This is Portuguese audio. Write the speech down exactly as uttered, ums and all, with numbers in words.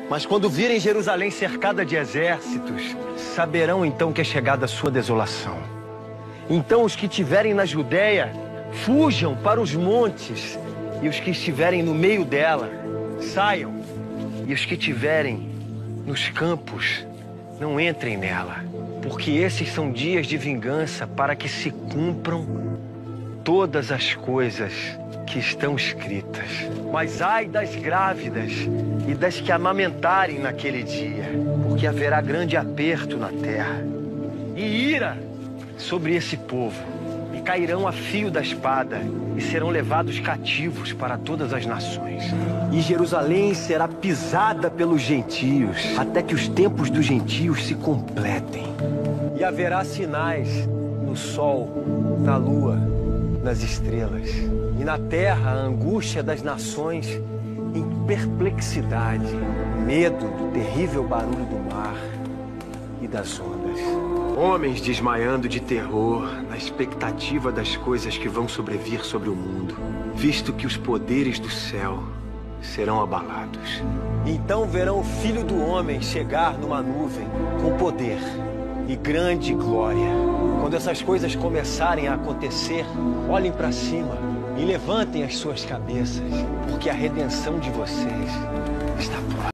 Mas quando virem Jerusalém cercada de exércitos, saberão então que é chegada a sua desolação. Então os que estiverem na Judéia, fujam para os montes, e os que estiverem no meio dela, saiam. E os que estiverem nos campos, não entrem nela, porque esses são dias de vingança para que se cumpram todas as coisas que estão escritas. Mas ai das grávidas e das que amamentarem naquele dia, porque haverá grande aperto na terra e ira sobre esse povo, e cairão a fio da espada e serão levados cativos para todas as nações. E Jerusalém será pisada pelos gentios, até que os tempos dos gentios se completem. E haverá sinais no sol, na lua, nas estrelas, e na terra a angústia das nações em perplexidade, medo do terrível barulho do mar e das ondas. Homens desmaiando de terror na expectativa das coisas que vão sobrevir sobre o mundo, visto que os poderes do céu serão abalados. Então verão o Filho do Homem chegar numa nuvem com poder e grande glória. Quando essas coisas começarem a acontecer, olhem para cima e levantem as suas cabeças, porque a redenção de vocês está próxima.